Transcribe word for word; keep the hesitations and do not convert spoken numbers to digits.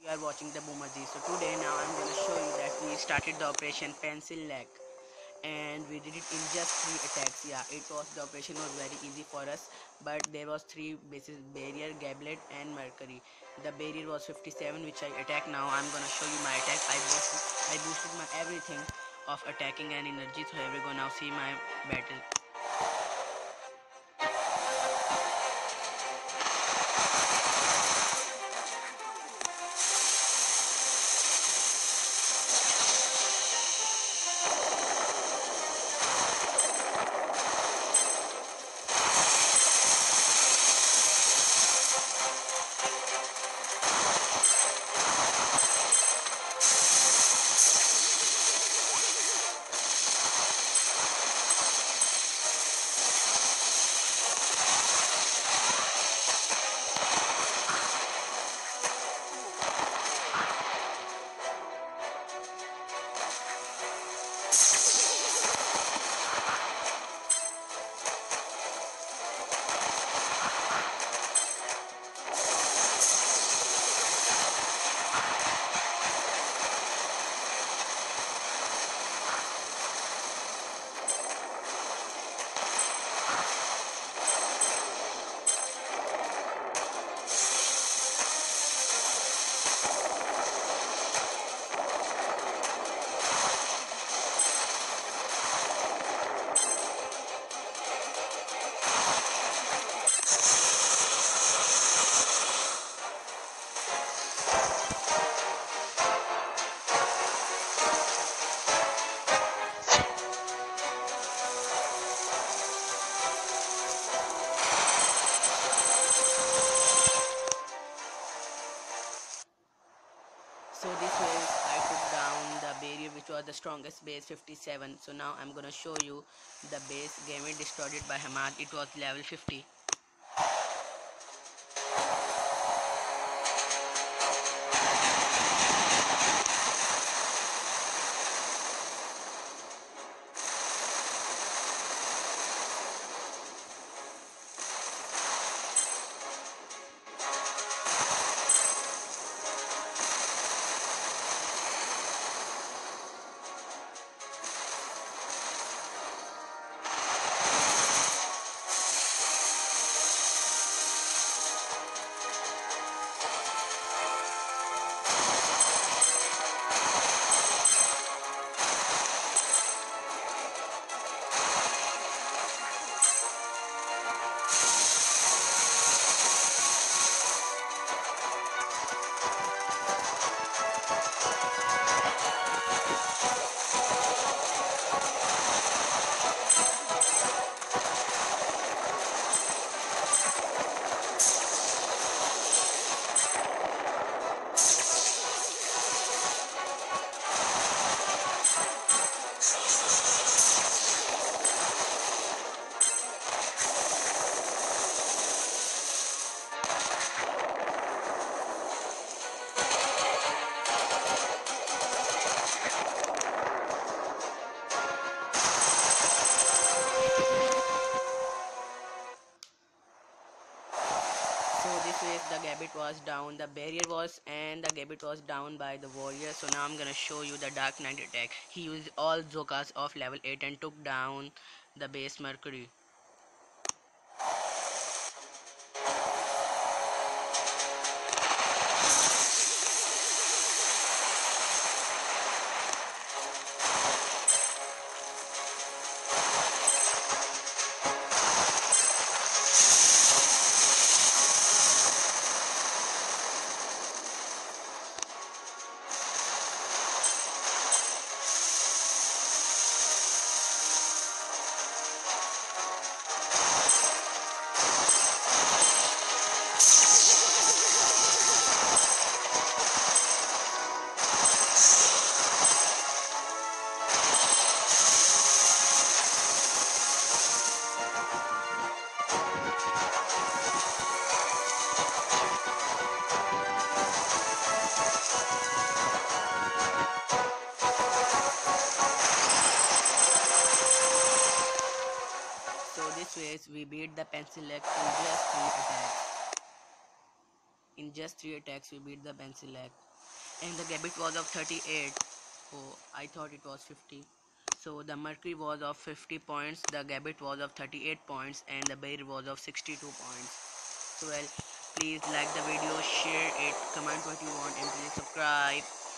You are watching the Boomerji. So today now I'm gonna show you that we started the operation Pencil Leg and we did it in just three attacks. Yeah, it was the operation was very easy for us, but there was three bases: barrier, gablet, and mercury. The barrier was fifty-seven, which I attack now. I'm gonna show you my attack. I boosted, I boosted my everything of attacking and energy. So here we go. Now see my battle. So this way I took down the barrier, which was the strongest base, fifty-seven. So now I'm gonna show you the base Gambit destroyed it by Hamad. It was level fifty. So this way the Gambit was down, the barrier was, and the Gambit was down by the warrior. So now I'm gonna show you the Dark Knight attack. He used all Zokas of level eight and took down the base Mercury. So this way we beat the Pencil Leg in just three attacks. In just three attacks we beat the Pencil Leg. and the Gambit was of thirty-eight. Oh, I thought it was fifty. So the Mercury was of fifty points, the Gambit was of thirty-eight points, and the Bear was of sixty-two points. So well, please like the video, share it, comment what you want, and please subscribe.